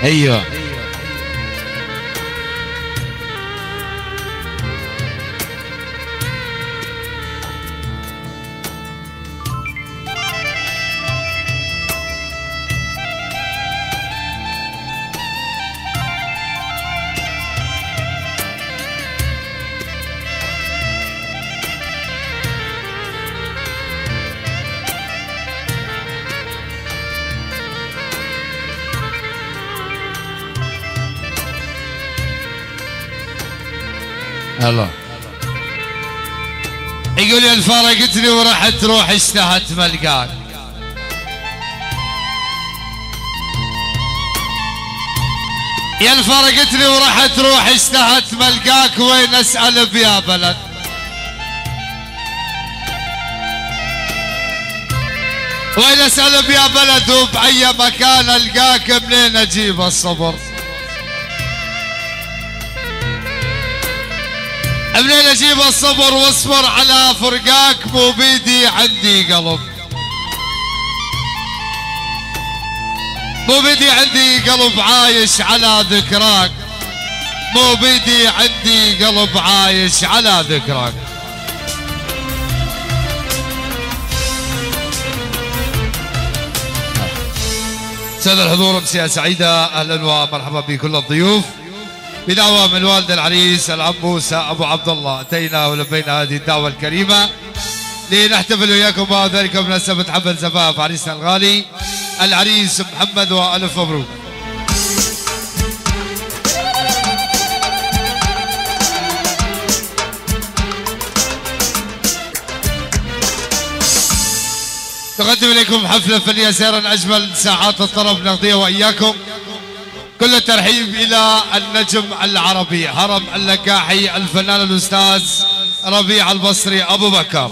ايوه الله. يقول يا الفارقتني ورحت تروح اشتهت ملقاك. يا الفارقتني ورحت تروح اشتهت ملقاك، وين اسأل بيا بلد؟ وين اسأل بيا بلد وبأي مكان القاك؟ منين اجيب الصبر؟ منين اجيب الصبر واصبر على فرقاك؟ مو بيدي عندي قلب، مو بيدي عندي قلب عايش على ذكراك، مو بيدي عندي قلب عايش على ذكراك. سادة الحضور، امسية سعيدة، اهلا ومرحبا بكل الضيوف. بدعوة من والد العريس العم موسى ابو عبد الله، اتينا ولبينا هذه الدعوة الكريمة لنحتفل وياكم بذلك بمناسبة حفل زفاف عريسنا الغالي العريس محمد، والف مبروك. نقدم اليكم حفلة فنية سيرا اجمل ساعات الطرب نقضيها واياكم. كل الترحيب الى النجم العربي هرم اللقاحي الفنان الاستاذ ربيع البصري ابو بكر.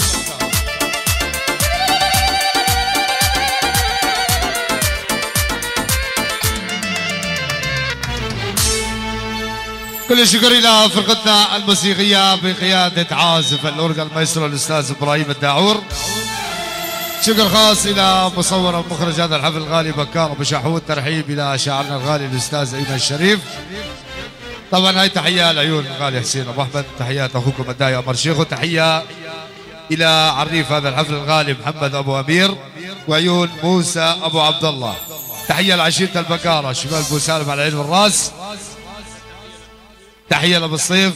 كل الشكر الى فرقتنا الموسيقيه بقياده عازف الاورجا المايسترو الاستاذ ابراهيم الداعور. شكر خاص الى مصور ومخرج هذا الحفل الغالي بكار ابو شحود. ترحيب الى شاعرنا الغالي الاستاذ ايمن الشريف. طبعا هاي تحيه لعيون الغالي حسين ابو احمد، تحيات اخوكم الداعي عمر شيخ، وتحيه الى عريف هذا الحفل الغالي محمد ابو امير وعيون موسى ابو عبد الله. تحيه لعشيره البكاره شمال ابو سالم على العين والراس. تحيه لابو الصيف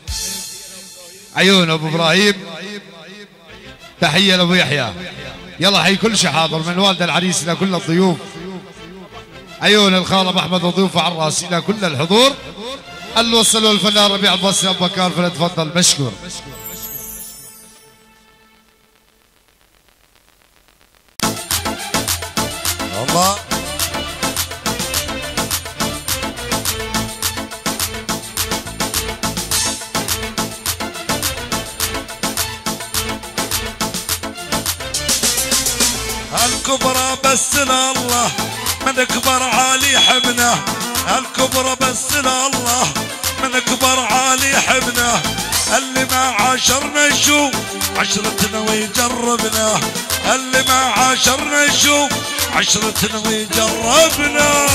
عيون ابو ابراهيم. تحيه لابو يحيى. يلا حي كل شيء حاضر من والد العريس الى كل الضيوف. عيون الخال ابو احمد وضيوفه على الراس الى كل الحضور. الوصل والفنان ربيع البصري ابو بكر، فليتفضل مشكور. الله الكبرى بس لله، من كبر عالي حبنا. الكبرى بس لله، من كبر عالي حبنا. اللي ما عاشرنا يشوف عشرتنا ويجربنا. اللي ما عاشرنا يشوف عشرتنا ويجربنا.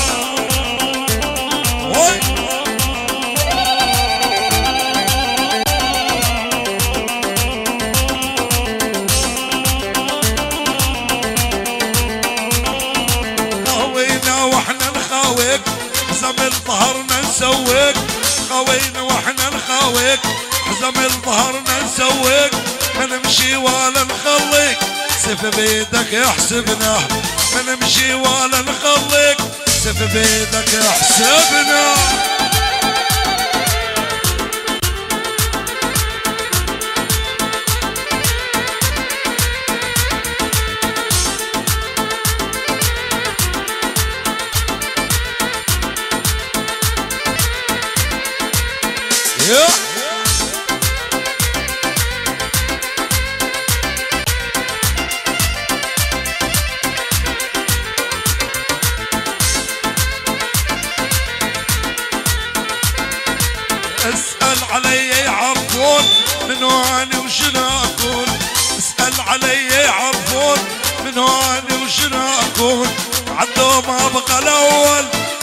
حزم ظهرنا نسوق، خوينا واحنا نخاوق. حزم ظهرنا نسوق، ما نمشي ولا نخليك، سيف بيدك يحسبنا. ما نمشي ولا نخليك، سيف بيدك يحسبنا. اسأل علي يعرفون من واني وشنو اكون. اسأل علي يعرفون من واني وشنو اكون. عدو ما بقى الاول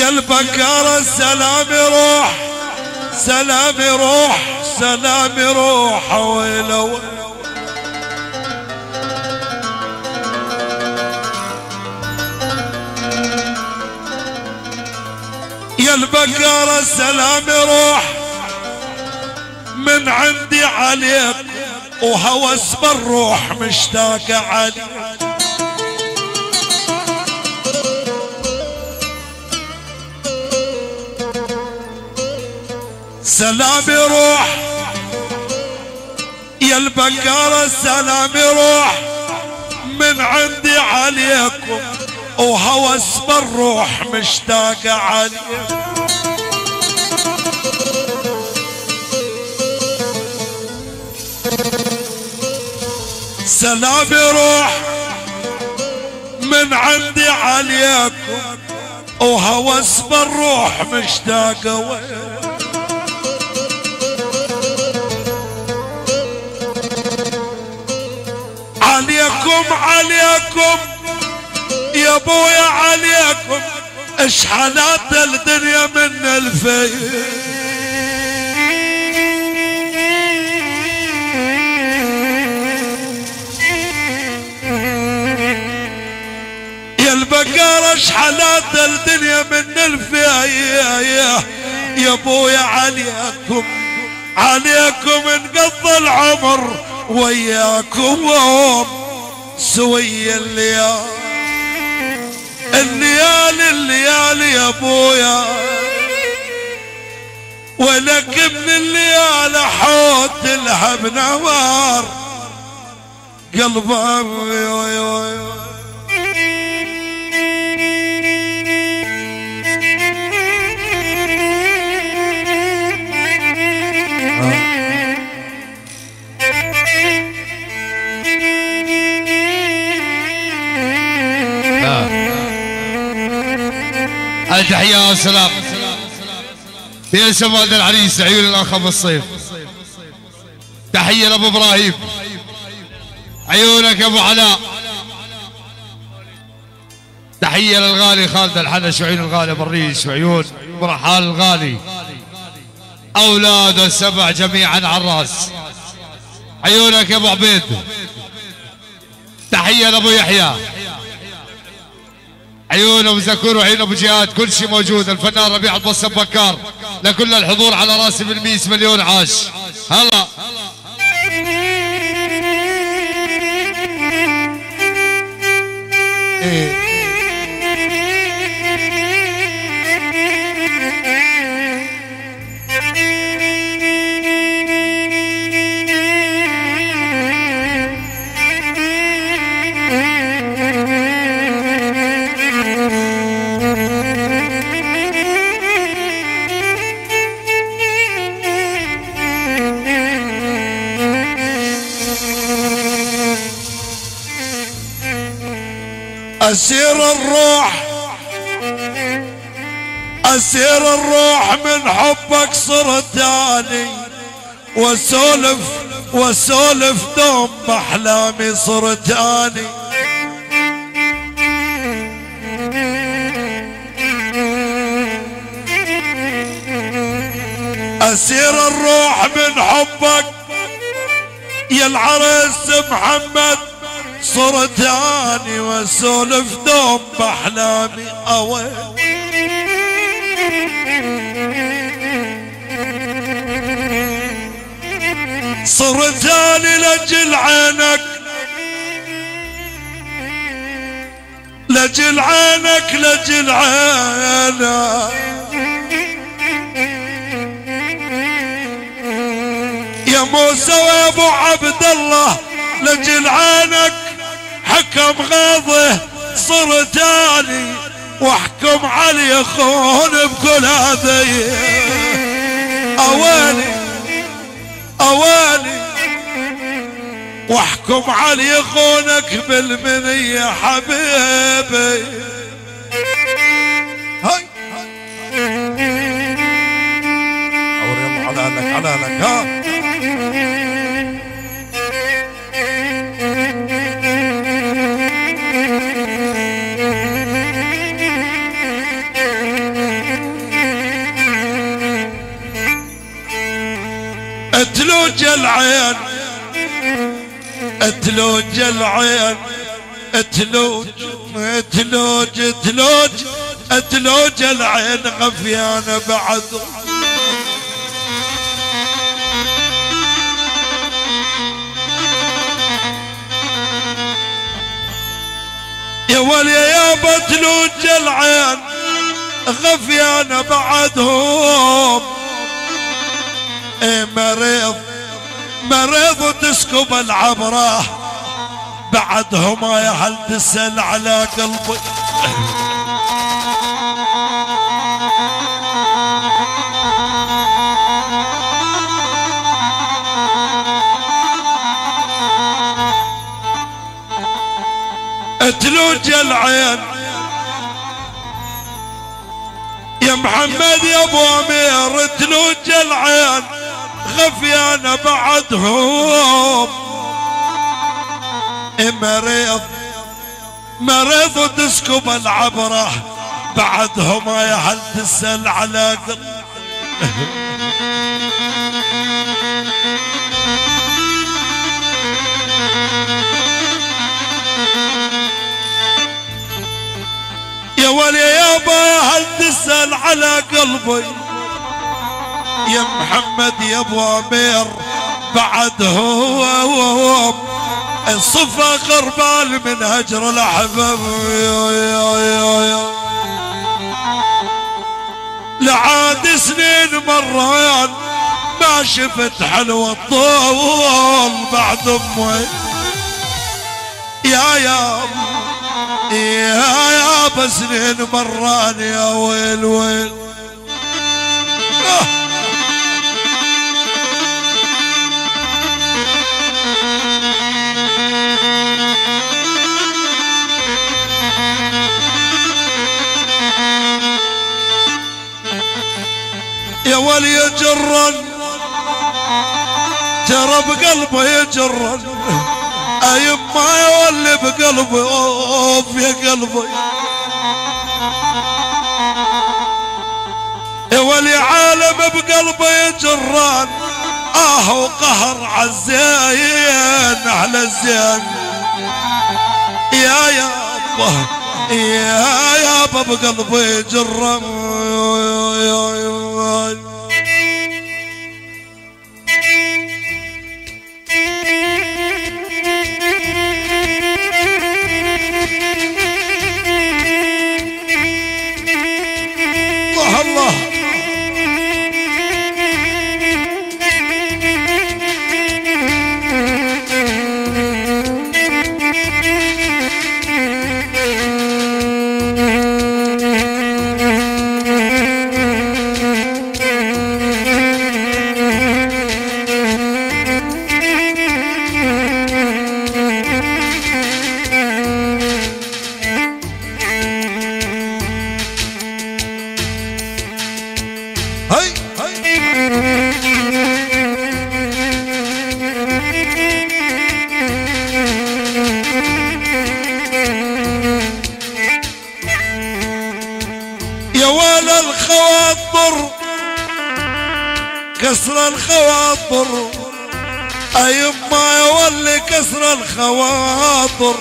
يا البكارة سلام يروح سلام يروح سلام يروح ويلو يا البكارة سلام يروح من عندي عليك وهوس بالروح مشتاق عليك سلام يروح يا البكارة سلام يروح من عندي عليكم وهوس بالروح مشتاق عليكم سلام يروح من عندي عليكم وهوس بالروح مشتاق عليكم عليكم يا ابويا عليكم اشحالات الدنيا من الفيل يا البقرة اشحالات الدنيا من الفيل يا ابويا عليكم عليكم انقضى العمر وياكم سوي الليالي الليالي الليالي يا ابويا ولك من الليالي حوت لها بنوار قلبي التحية والسلام يا شمال العريس عيون الاخ ابو الصيف. تحية لابو ابراهيم عيونك يا ابو علاء. تحية للغالي خالد الحنش وعيون الغالي بالريش وعيون مرحال الغالي اولاده السبع جميعا على الراس. عيونك يا ابو عبيد. تحية لابو يحيى عيون ابو زكور وعيون ابو جهاد. كل شيء موجود. الفنان ربيع البص بكار لكل الحضور على راسي بالميس مليون عاش. هلا أسير الروح أسير الروح من حبك صرت اني واسولف واسولف دوم بأحلامي صرت اني أسير الروح من حبك يا العريس محمد صرت اني واسولف دوم باحلامي اوي صرت اني لاجل عينك لاجل عينك لاجل عينك يا موسى ويا ابو عبد الله لاجل عينك حكم غاضه صرت اني واحكم علي خون بكل هذي اواني اواني واحكم علي خونك بالمنية حبيبي هاي اور يلا على لك على لك ها العين تلوج العين تلوج تلوج تلوج تلوج العين غفيانة بعد يا ولي يا بتلوج العين غفيانة بعدهم مريض مريض وتسكب العبرة بعدهما يا هل تسل على قلبي تلوج العين يا محمد يا ابو امير تلوج العين غفيانة بعدهم مريض مريض وتسكب العبرة بعدهما يا هل تسل على قلب يا ولي يابا هل تسأل على قلبي يا محمد يا ابو امير بعد هو صفى غربال من هجر الاحباب لعاد سنين مران ما شفت حلوة الطول بعد امي يا سنين مران يا ويل ويل يا ولي يجرن ترى بقلبه يجرن ايم ما يولي بقلبي اوف يا قلبي يا ولي عالم بقلبي يجران وقهر عالزين على الزين يا يابا يا يابا بقلبي يجران الله يا ولا الخواطر كسر الخواطر اي ما يولي كسر الخواطر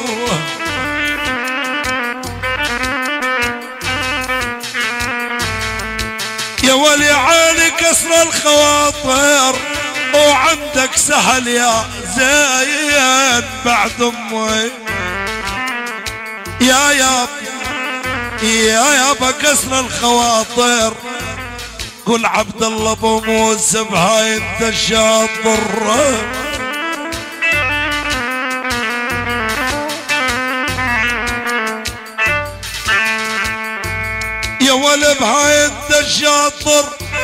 يا ولي عيني كسر الخواطر وعندك سهل يا زين بعد امي يا يابا كسر الخواطر قول عبد الله ابو موسى بهاي انت الشاطر يا ولد بهاي انت الشاطر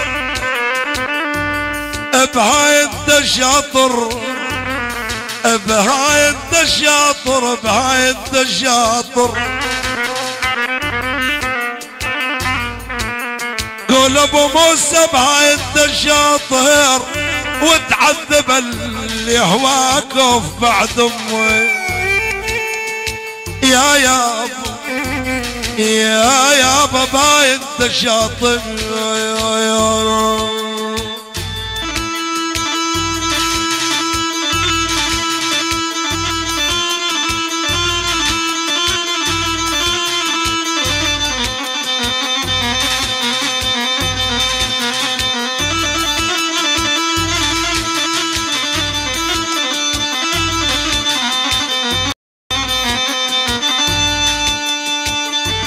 بهاي انت الشاطر بهاي انت الشاطر بهاي انت الشاطر قول ابو موسى بهاي انت الشاطر وتعذب اللي هواك بعد امي يا بابا انت شاطر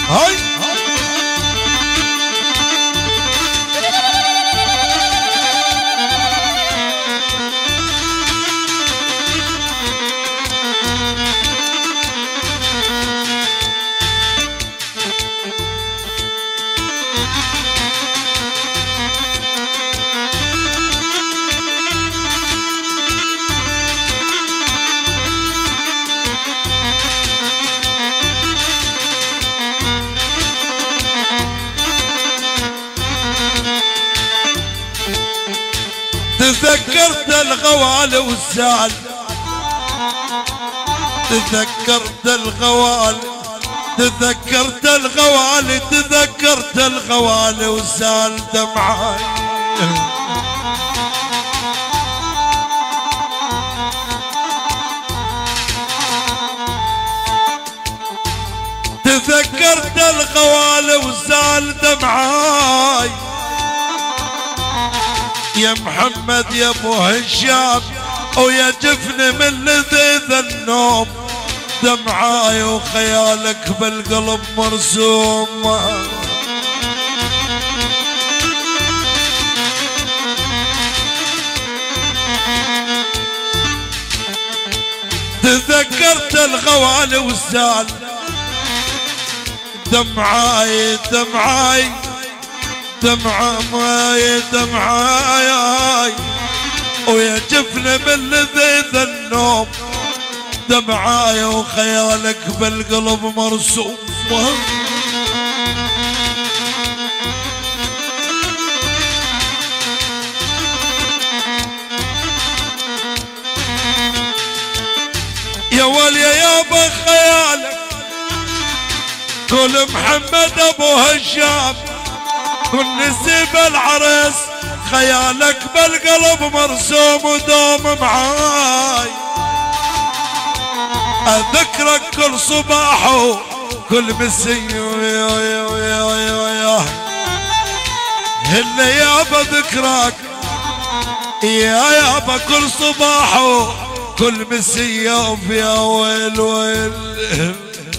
هاي تذكرت الغوال والزعل، تذكرت الغوال، تذكرت الغوال، تذكرت الغوال وزال دمعاي. تذكرت الغوال وزال دمعاي يا محمد يا ابو هشام، ويا جفن من لذيذ النوم دمعاي وخيالك بالقلب مرسوم. تذكرت الغوال والزال دمعاي دمعاي دمعاي دمعاي، ويا جفن من لذيذ النوم دمعاي وخيالك بالقلب مرسوم. يا ولي يابا خيالك قول محمد ابو هشام، كل نسيب العرس خيالك بالقلب مرسوم ودوم معاي. اذكرك كل صباح وكل مسي هلا يابا ذكرك يا يابا كل صباح وكل مسي يا ويل ويل.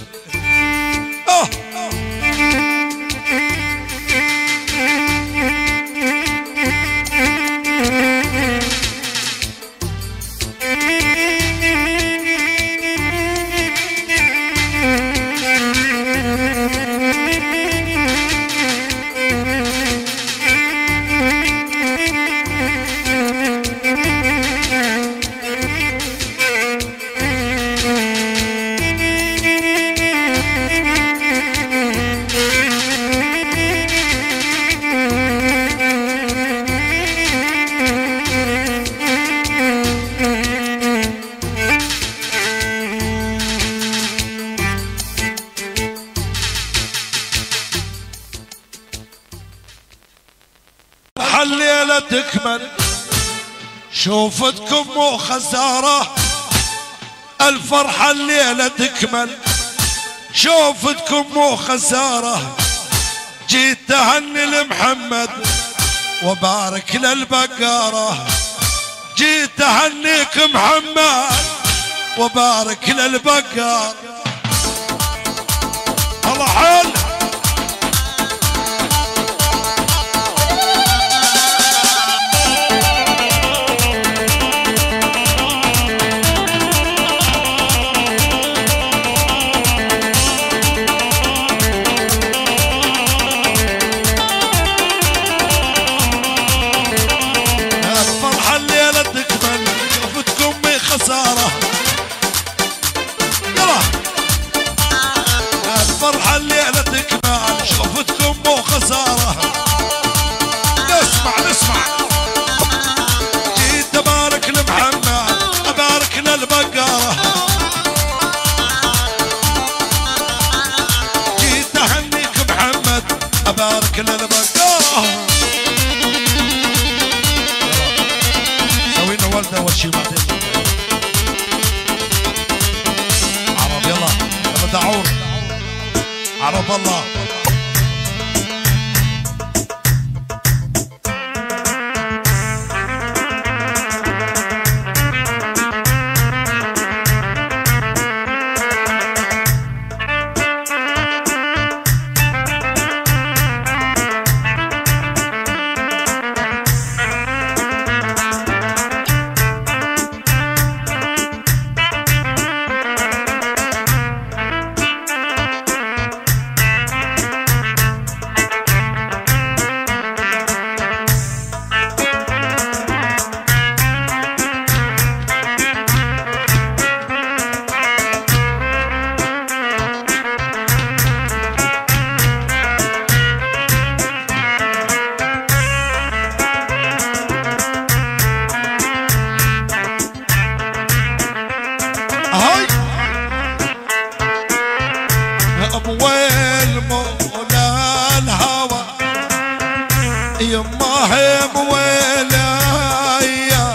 الليلة تكمل شوفتكم مو خسارة، الفرحة الليلة تكمل شوفتكم مو خسارة. جيت تهني لمحمد وبارك للبقارة، جيت تهنيك محمد وبارك للبقارة. الله حل خسارة. يلا الفرحة الليلة تكمل شوفتكم مو خسارة. نسمع نسمع جيت أبارك لمحمد أبارك للبقارة، جيت أهنيك محمد أبارك للبقارة. سوينا ولدة أول شي بعدين دعور عرب الله. يماهم ولايا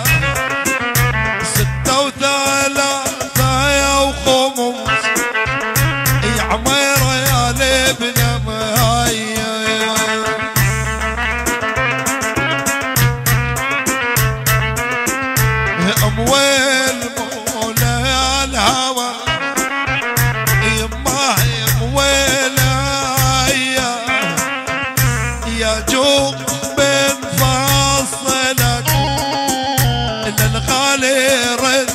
6 و3 وخمس يا عميرة يا لبنى مهيا اموال مولا الهوى يماهم ولايا يا جوق بين فاصلك للغالي رد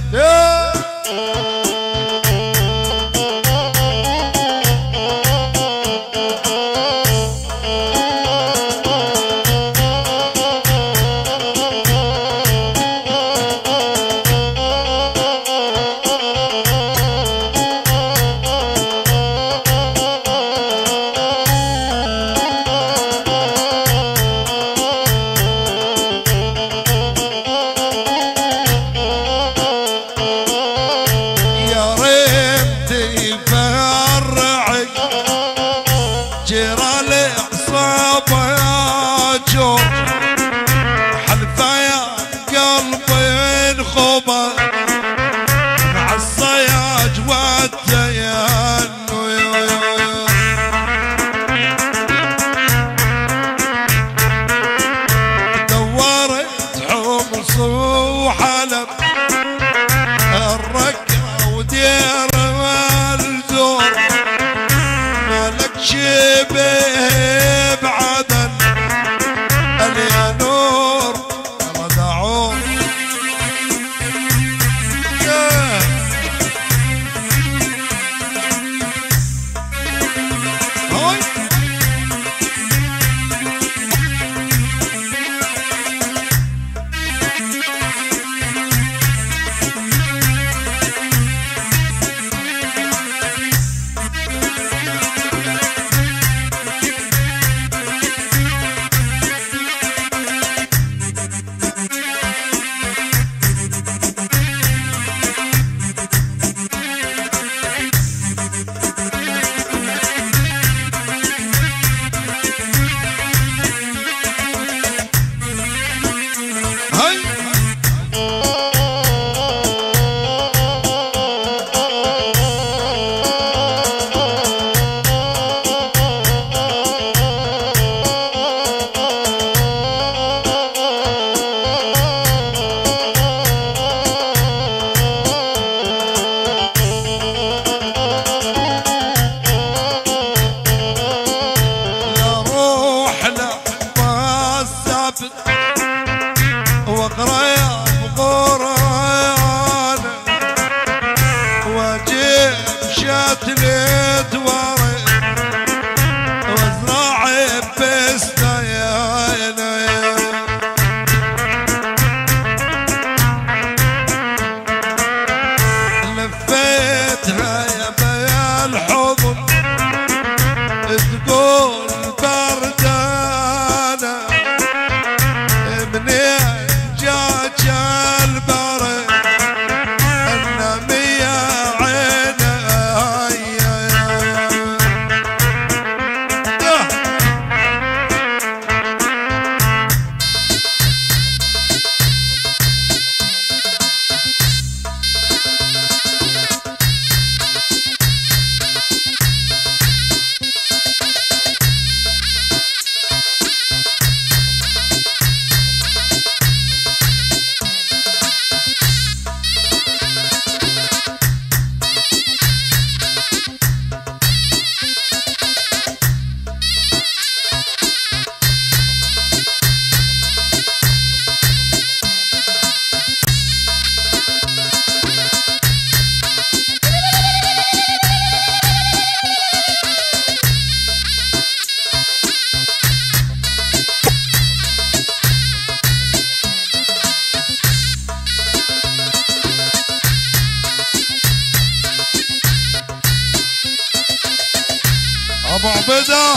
ابو عبيده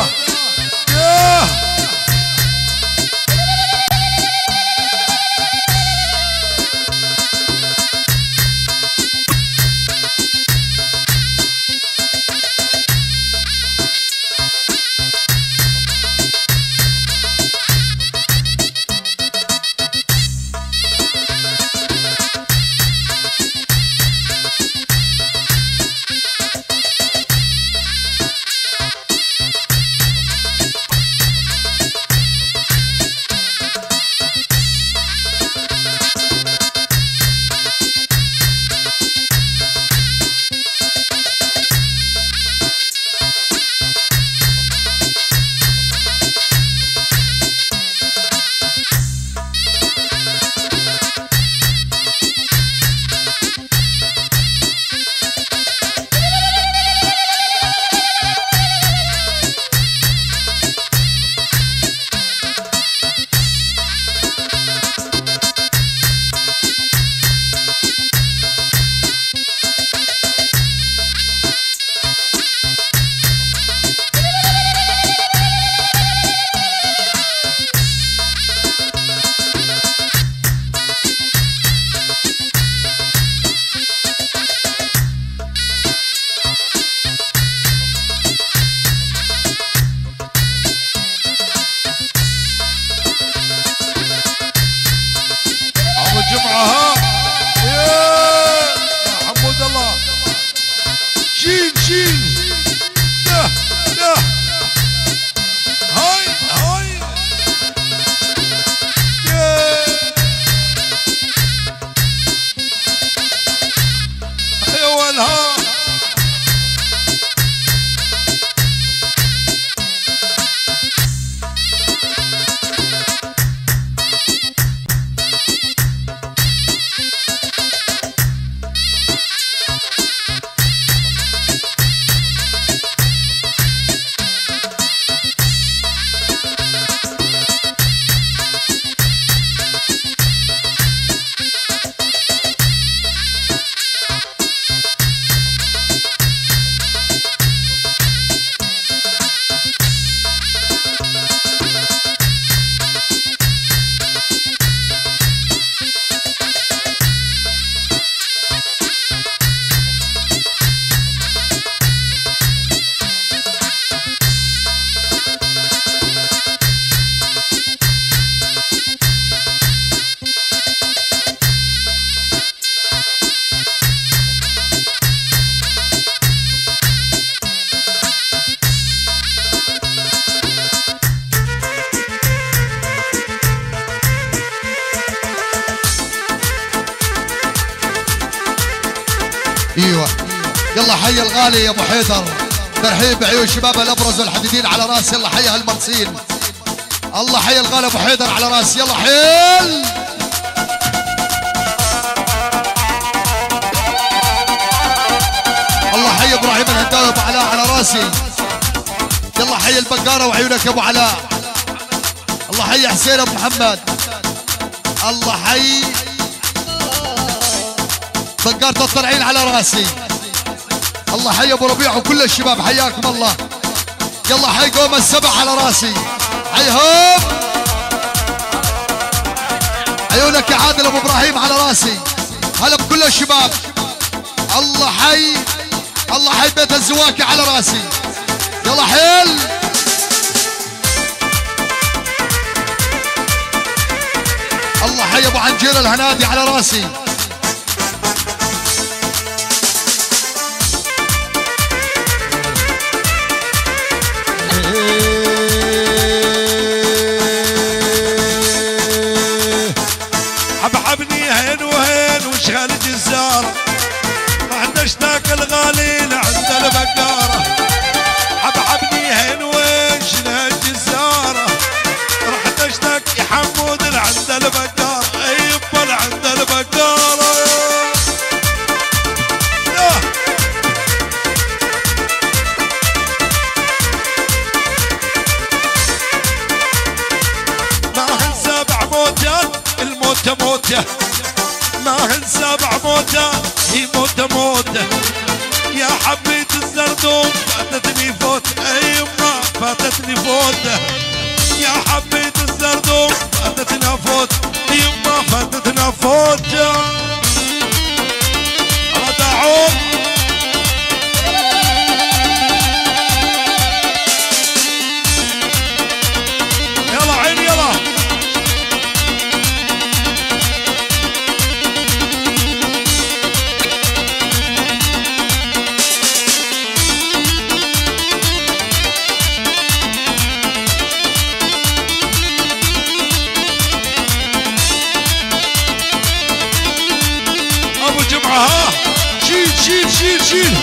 حي الغالي يا ابو حيدر، ترحيب بعيون شباب الابرز والحديدين على راسي. الله حي هالمنصين، الله حي الغالي ابو حيدر على راسي. يلا حيل الله حي ابراهيم الهنداوي ابو علاء على راسي. يلا حي البقاره وعيونك يا ابو علاء. الله حي حسين ابو محمد. الله حي بقاره الطلعين على راسي. الله حي ابو ربيع وكل الشباب حياكم الله. يلا حي قوم السبع على راسي. حيهم عيونك يا عادل ابو ابراهيم على راسي. هلا بكل الشباب. الله حي، الله حي بيت الزواكي على راسي. يلا حيل الله حي ابو عنجيل الهنادي على راسي. حبحبني هين وهين وشغل جزارة، رحت اشتاق الغالين عند البقارة. حبحبني هين وهين شغل جزارة، رحت اشتاق يا حمود عند البقارة. يبا عند البقارة ما هن سبع موتات، الموتة موتة ما هن سبع موتة، هي موتة موتة. يا حبيت الزردوم فاتتني فوت، ايما فاتتني فوت. يا حبيت الزردوم فاتتنا فوت، يما فاتتنا فوت. ردعون يلا عين يلا. ابو جمعه ها شيل شيل شيل شيل.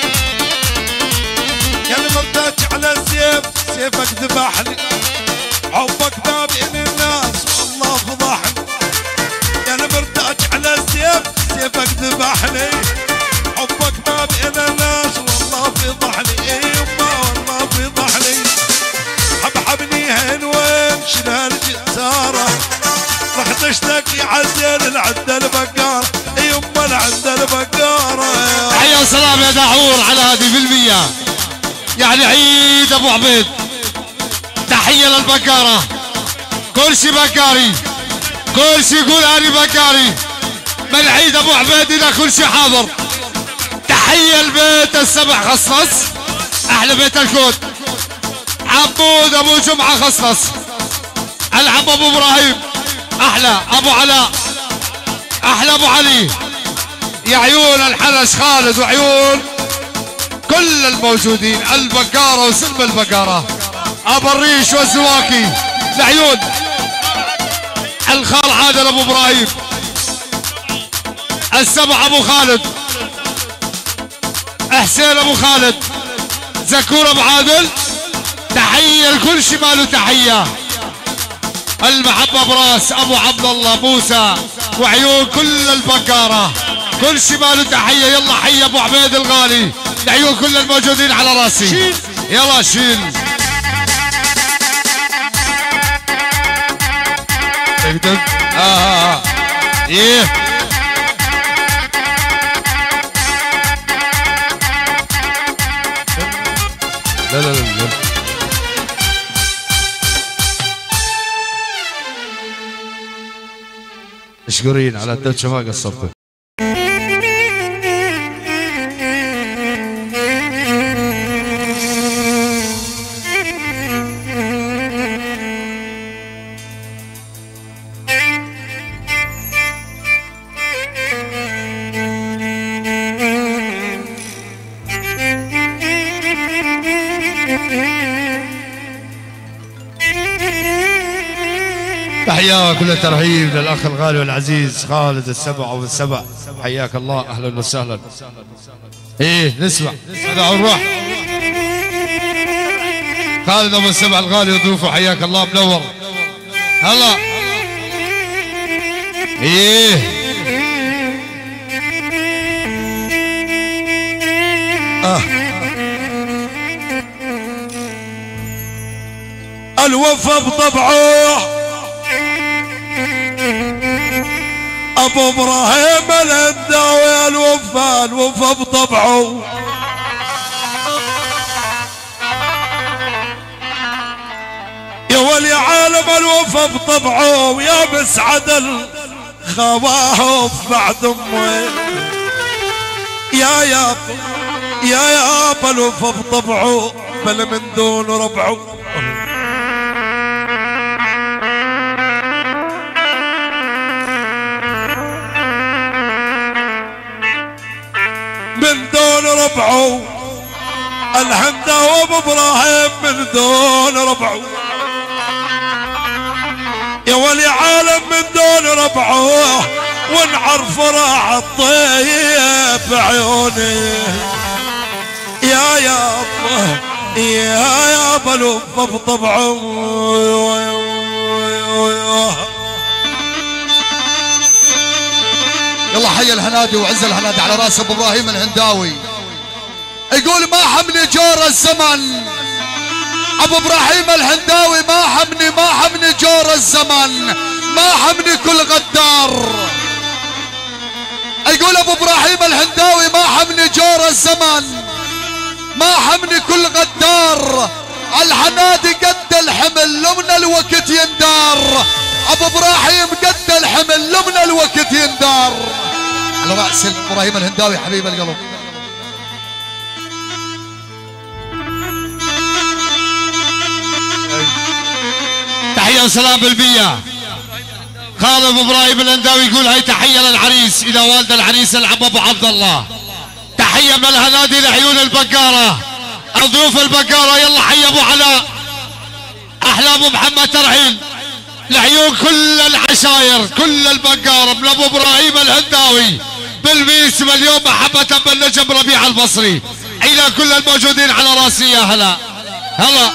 سيفك ذبحني ذبحني حبك ما بين الناس والله فضحني يما والله فضحني حبحبني هين وين شنها الجزارة رحت اشتكي عزين العد البقارة يما العد البقارة. حيا وسلام يا داعور على هذه بالمية يعني عيد ابو عبيد. تحية للبقارة كل شي بقاري كل شي يقول اني بقاري من عيد ابو عبيد الى كل شي حاضر. تحية البيت السبع خصص احلى بيت الكوت عبود ابو جمعة خصص العب ابو ابراهيم احلى ابو علاء احلى ابو علي يا عيون الحرش خالد وعيون كل الموجودين البقارة وسلم البقارة ابو الريش والزواكي لعيون الخال عادل ابو ابراهيم السبع ابو خالد حسين ابو خالد زكور ابو عادل. تحية لكل شمال وتحية المحبة براس ابو عبد الله موسى وعيون كل البقارة كل شمال وتحية. يلا حي ابو عبيد الغالي لعيون كل الموجودين على راسي. يلا شيل دق ايه لا لا لا مشكورين على الدوشة ما قصرتوا. تحية كل الترحيب للأخ الغالي والعزيز خالد السبع والسبع. حياك الله أهلا وسهلا. إيه نسمع هذا الروح خالد أبو السبع الغالي وضيوفه حياك الله منور. هلا إيه الوفا بطبعه ابو ابراهيم الهنداوي الوفا بطبعه يا ولي عالم الوفا بطبعه يا مسعد الخواف بعد امي يا يابا الوفا بطبعه بل من دون ربعه من دون ربعه الهنداوي ابو ابراهيم من دون ربعه يا ولي عالم من دون ربعه ونعرف راح الطيب عيوني يا يابا الوفا بطبعه. يلا حي الهنادي وعز الهنادي على راس ابو ابراهيم الهنداوي يقول ما حمني جور الزمن ابو ابراهيم الهنداوي ما حمني جور الزمن ما حمني كل غدار. يقول ابو ابراهيم الهنداوي ما حمني جور الزمن ما حمني كل غدار الحنادي قد الحمل لمن الوقت يندار ابو ابراهيم قد الحمل لمن الوقت يندار. على راس ابراهيم الهنداوي حبيب القلب. تحية وسلام بالبية. خالد ابو ابراهيم الهنداوي يقول هاي تحية للعريس الى والد العريس العم ابو عبد الله. تحية من الهنادي لعيون البقارة ضيوف البقارة. يلا حي ابو علاء احلى ابو محمد ترحيل لعيون كل العشاير كل البقارة من ابو ابراهيم الهنداوي بالميس مليون محبة بالنجم ربيع البصري الى كل الموجودين على راسي. يا هلا هلا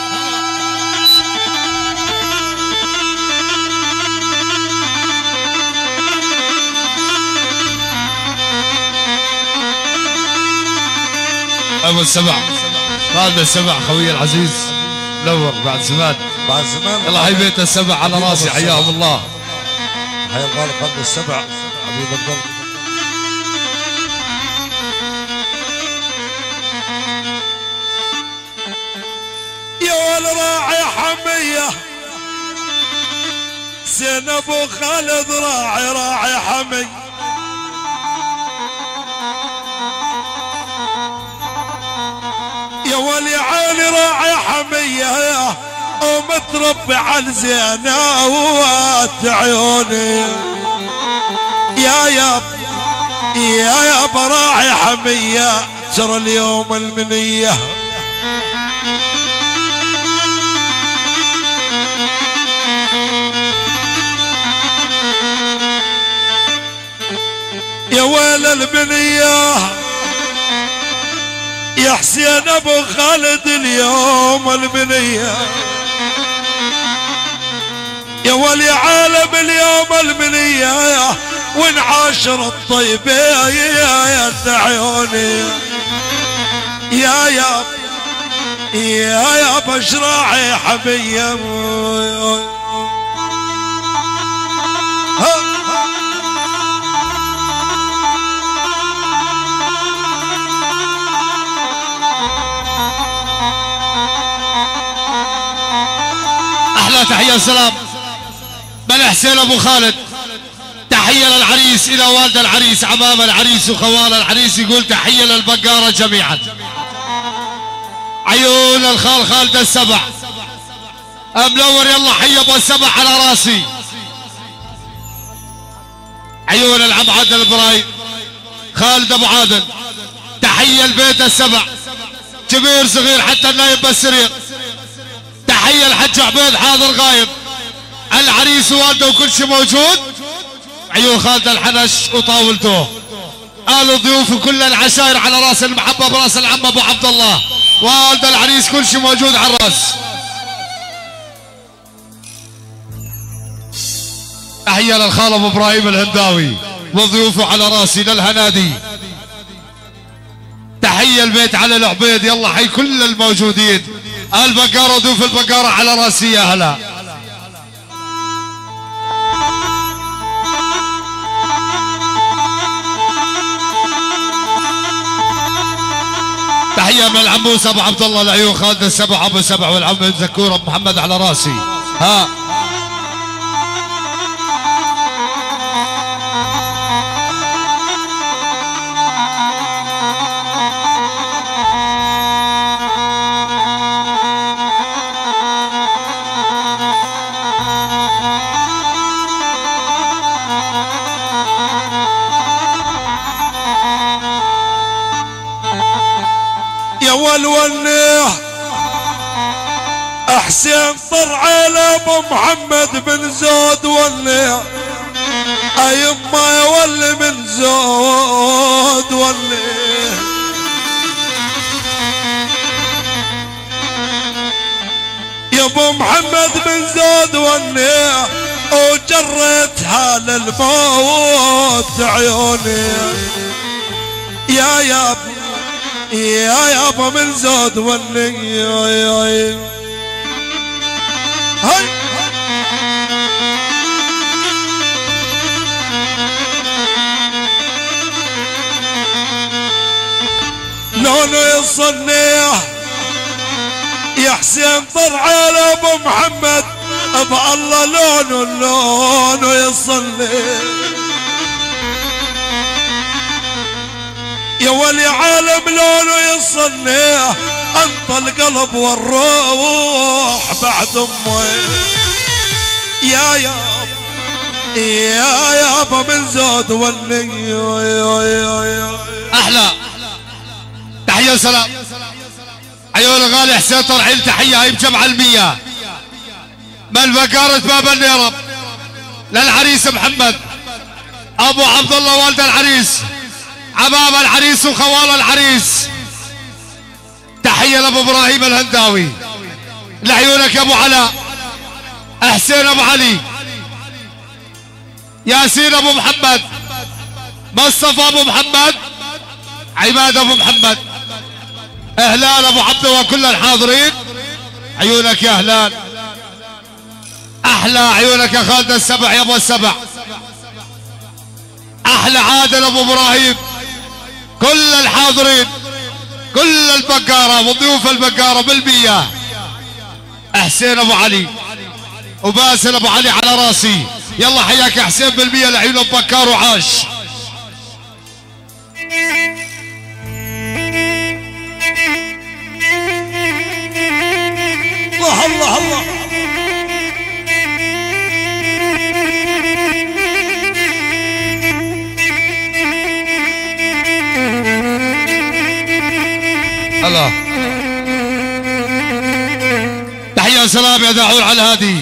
ابو السبع هذا السبع خوي العزيز منور بعد زمان الله حي بيت السبع على راسي حياهم الله. حيا الغالي قلب السبع حبيب القلب. يا والراعي حميه حسين ابو خالد راعي حمي يا ولي عيني راعي حميه ومتربي على زينات عيوني يا براعي حميه ترى اليوم المنيه يا ويل البنيه يا حسين ابو خالد اليوم البنيه يا ولي عالم اليوم البنيه ونعاشر الطيبين يا عيوني يا بشراعي حميه احلى تحيه وسلام بل حسين ابو خالد. تحيه للعريس الى والد العريس عمام العريس وخوال العريس يقول تحيه للبقاره جميعا. عيون الخال خالد السبع منور يلا حي ابو السبع على راسي. عيون العم عادل ابراهيم خالد ابو عادل تحيه البيت السبع كبير صغير حتى النايب بالسرير. تحيه الحج عبيد حاضر غايب العريس ووالده وكل شيء موجود. عيون خالد الحنش وطاولته آل ضيوف وكل العشائر على راس المحبه براس العم ابو عبد الله والد العريس كل شيء موجود على الراس. تحيه للخال ابو ابراهيم الهنداوي وضيوفه على راسي للهنادي. تحيه البيت على العبيد يلا حي كل الموجودين البقاره وضيوف البقاره على راسي يا هلا. تحيه من العموس ابو عبد الله العيون خالد السبع ابو السبع والعم زكور ابو محمد على راسي. ها والونيه حسين طرعه لابو محمد بن زود وليه ايما يولي من زود وليه يا ابو محمد بن زود وليه وجريتها للموت عيوني يا يابا من زود ولي هاي لونه يصنيه يا حسين طلع على ابو محمد ابا الله لونه يصنيه يا ولي عالم لونه يصنيه انت القلب والروح بعد امه يا يابا من زود ولي احلى تحيه وسلام. عيون الغالي حسين طرعيل تحيه هاي بجمع المية من بقارة باب النيرب للعريس محمد ابو عبد الله والد العريس عمام العريس وخوال العريس. تحيه لابو ابراهيم الهنداوي لعيونك يا ابو علاء حسين ابو علي ياسين ابو محمد مصطفى ابو محمد عماد ابو محمد هلال ابو عبده وكل الحاضرين، عيونك يا هلال، احلى عيونك يا خالد السبع يا ابو السبع، احلى عادل ابو ابراهيم، كل الحاضرين، كل البقارة وضيوف البقارة بالمية، حسين ابو علي وباسل ابو علي على راسي، يلا حياك يا حسين بالمية لعيون بكار وعاش. الله الله الله. الله تحية وسلام يا داعور على الهادي،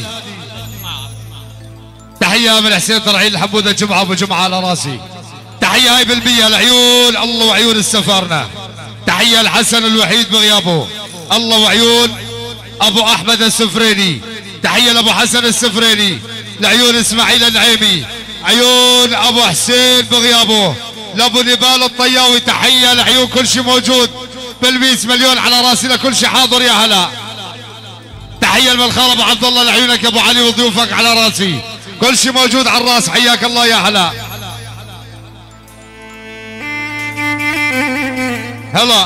تحية من حسين طلعين الحمودة جمعة ابو جمعة على راسي، تحية هاي بالمية لعيون الله وعيون السفارنا، تحية الحسن الوحيد بغيابه، الله وعيون ابو احمد السفريني، تحية لابو حسن السفريني، لعيون اسماعيل النعيمي، عيون ابو حسين بغيابه، لابو نبال الطياوي، تحية لعيون كل شيء موجود بال100 مليون على راسي، لكل شيء حاضر يا هلا، تحية للخال ابو عبد الله لعيونك يا ابو علي وضيوفك على راسي، كل شيء موجود على الراس، حياك الله يا هلا. هلا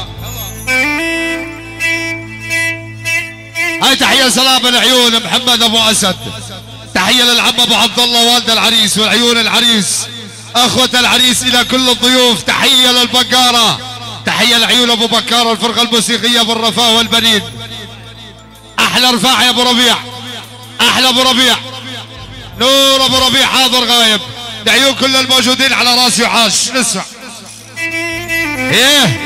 هاي تحية سلام العيون محمد ابو اسد، تحية للعم ابو عبد الله والد العريس والعيون العريس، اخوة العريس الى كل الضيوف، تحية للبقارة، تحية لعيون ابو بكار الفرقة الموسيقية بالرفاه والبنين، احلى رفاع يا ابو ربيع، احلى ابو ربيع، نور ابو ربيع حاضر غايب، لعيون كل الموجودين على راسي وعاش. نسمع ايه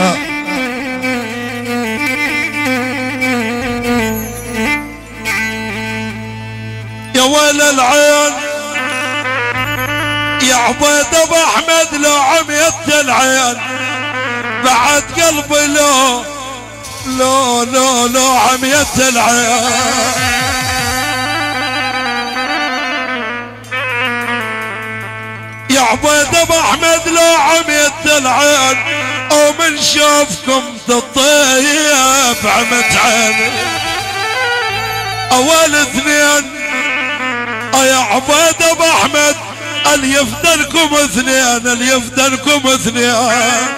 يا ويل العين يا عبيد ابو احمد لو عميت العين بعد قلبي لو عميت العين يا عبيد ابو احمد لو عميت العين ومن شوفكم تطيب عمت عيني اول اثنين يا عبيد ابو احمد اللي يفدنكم اثنين، اللي يفدنكم اثنين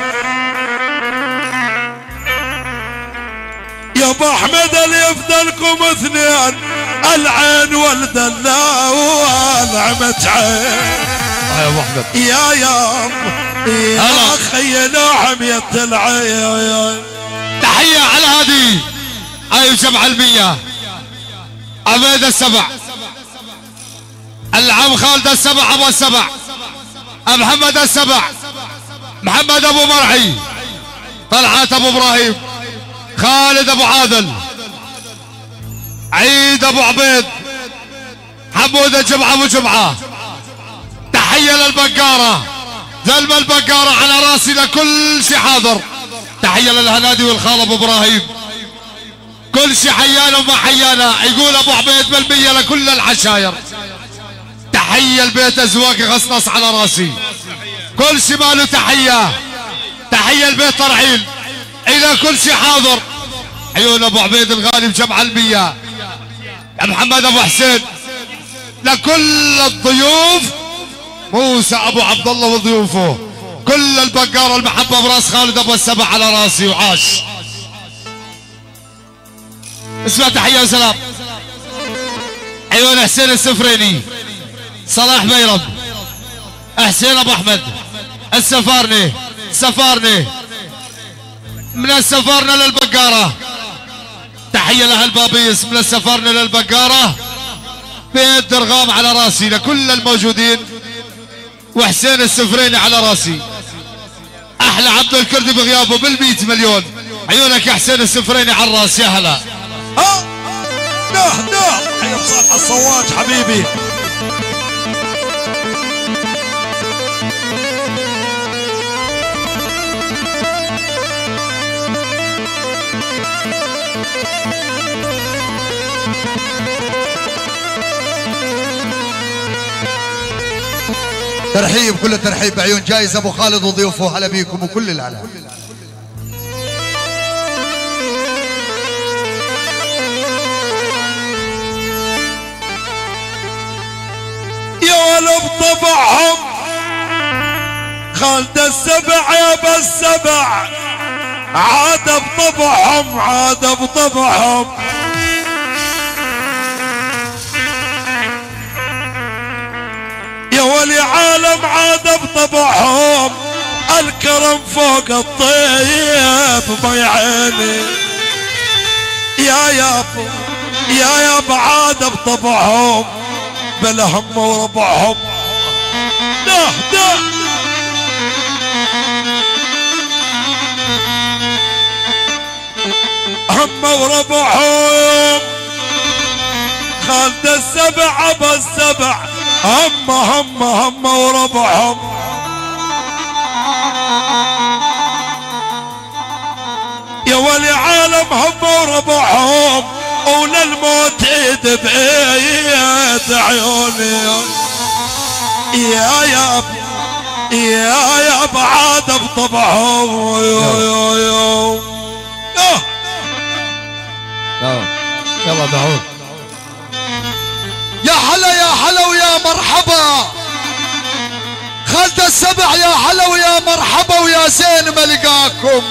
يا ابو احمد اللي يفدنكم اثنين، العين والدلال والعمت عين يا ابو احمد يا خينا عميت العين. تحية على هذه اي 7% عبيد السبع، العم خالد السبع ابو السبع، محمد السبع، محمد ابو مرعي، طلعت ابو ابراهيم، خالد ابو عادل، عيد ابو عبيد، حمود جمعه ابو جمعه، تحيه للبقاره، زلمه البقاره على راسي لكل شي حاضر، تحيه للهنادي والخال ابو ابراهيم، كل شي حيانا وما حيانا، يقول ابو عبيد بالمية لكل العشاير، تحية البيت ازواج غصنص على راسي، كل شي ماله تحية، تحية البيت طرعين الى كل شي حاضر، عيون ابو عبيد الغالي بجمع المية، يا محمد ابو حسين لكل الضيوف، موسى ابو عبد الله وضيوفه، كل البقارة المحبة براس خالد ابو السبع على راسي وعاش. اسمع تحية وسلام عيون حسين السفريني، صلاح بيرم، حسين ابو احمد، السفارني من السفارنة للبقارة، تحية لأهل بابيس من السفارنة للبقارة، بيت درغام على راسي لكل الموجودين، وحسين السفريني على راسي، احلى عبد الكردي بغيابه بال100 مليون، عيونك يا حسين السفريني على الراس يا هلا. ده حي بصالح الصواج حبيبي. ترحيب كل الترحيب بعيون جايز ابو خالد وضيوفه، هلا بيكم وكل الهلا. السبع يابا السبع عاد بطبعهم عاد بطبعهم يا ولي عالم عاد بطبعهم الكرم فوق الطيب ما يعيني يا يابا عاد بطبعهم بلا هم وربعهم ده هم وربعهم خالد السبع ابا السبع هم وربعهم يا ولي عالم هم وربعهم وللموت ايد بايد عيوني يا عاد بطبعهم يلا دعوه يا حلا ويا مرحبا خالد السبع يا حلا ويا مرحبا ويا زين ملقاكم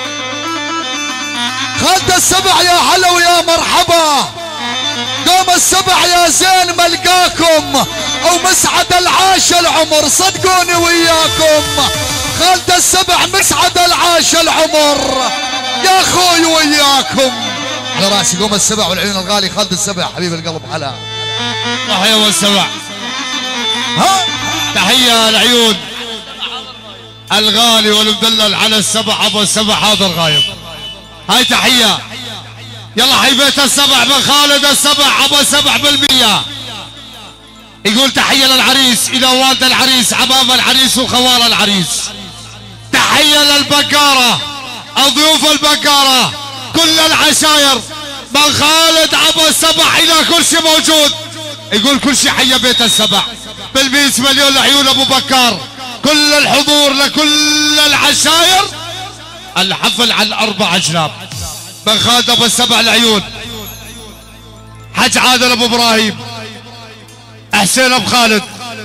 خالد السبع يا حلا ويا مرحبا قوم السبع يا زين ملقاكم او مسعد العاش العمر صدقوني وياكم خالد السبع مسعد العاش العمر يا اخوي وياكم على راسي قوم السبع والعيون الغالي خالد السبع حبيب القلب حلا تحية والسبع ها تحية العيون الغالي والمدلل على السبع ابو السبع حاضر غايب هاي تحية يلا حي بيت السبع من خالد السبع ابو السبع بالمية يقول تحية للعريس الى والد العريس عمام العريس وخوال العريس تحية للبقارة الضيوف البقارة كل العشاير من خالد ابو السبع الى كل شيء موجود يقول كل شيء حي بيت السبع بالمية مليون لعيون ابو بكار كل الحضور لكل العشاير الحفل على الاربع اجناب من خالد ابو السبع العيون حج عادل ابو ابراهيم حسين ابو خالد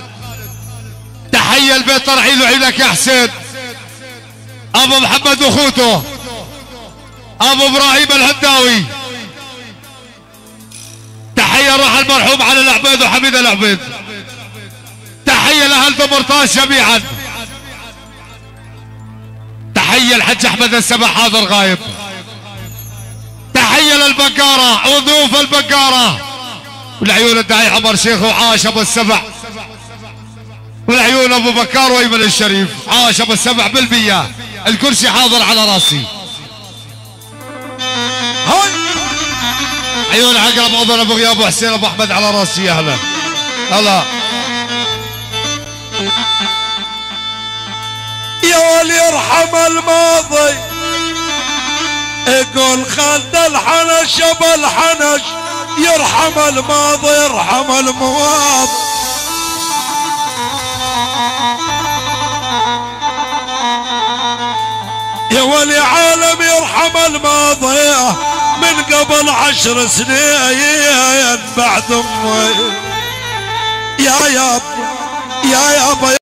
تحية البيت ترعيل وعينك يا حسين ابو محمد واخوته ابو ابراهيم الهنداوي تحية روح المرحوم على العبيد وحميد العبيد تحية لاهل دمرطاش جميعا تحية الحج احمد السبع حاضر غايب تحية للبقارة وضيوف البقارة والعيون الداعي عمر شيخ وعاش ابو السبع والعيون ابو بكار وايمن الشريف عاش ابو السبع بالمية الكرسي حاضر على راسي هاي عيون عقرب اظن ابو غياب وحسين ابو احمد على راسي اهلا هلا يا ولي يرحم الماضي يقول خالد الحنش ابو الحنش يرحم الماضي يرحم المواضي يا ولي عالم يرحم الماضي من قبل 10 سنين بعد امي يا يابا